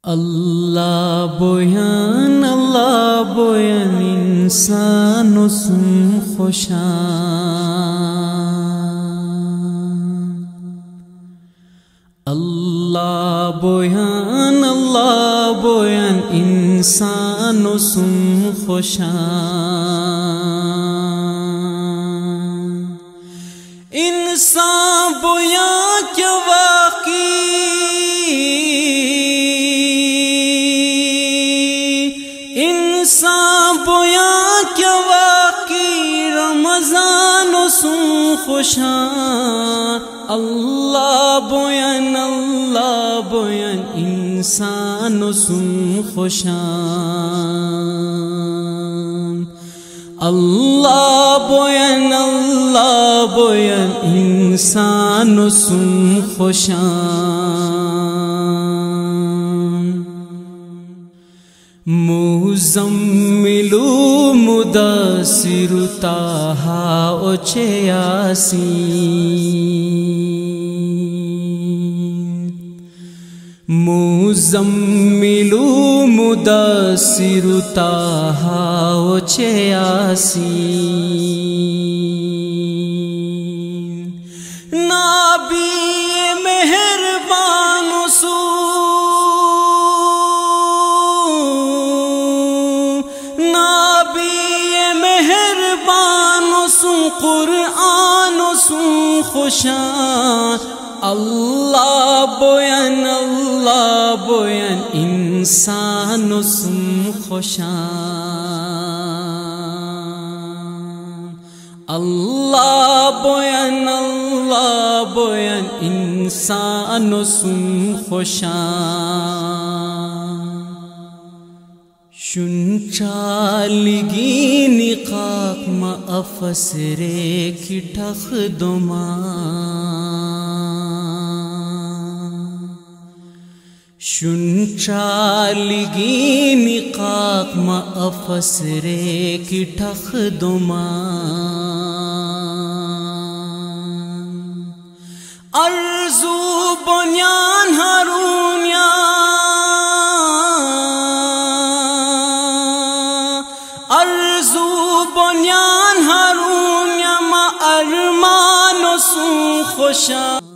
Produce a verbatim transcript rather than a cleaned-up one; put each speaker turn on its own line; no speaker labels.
अल्लाह Boyan अल्लाह Boyan इंसान सुन खुशान। अल्लाह Boyan अल्लाह Boyan इंसान सुन खुशान। इंसान बोया क्या वाकी इंसान बोया क्या वाकी रमज़ान सुन खुशान। अल्लाह बोयन अल्लाह बोयन इंसान सुन खुशान। अल्लाह बोयन अल्लाह बोयन इंसान सुन खुशान। मुज़म्मिलु मुदासिरु ताहा ओचे यासीन। मुज़म्मिलु मुदासिरु ताहा ओचे यासीन। नाबी मेहरबान सू कुरआन सुन खुशान। अल्लाह बोयन अल्लाह बोयन इंसान सुन खुशान। अल्लाह बोयन अल्लाह बोयन इंसान सुन खुशान। शुनचालिगी निकाक मा अफसरे की ठख दुमा। शुनचालिगी निकाक मा अफसरे की ठख दुमा। अर्जू बुनियान हारूनिया अर्जू बुनियान हारून मा अरमान सुन खुशान।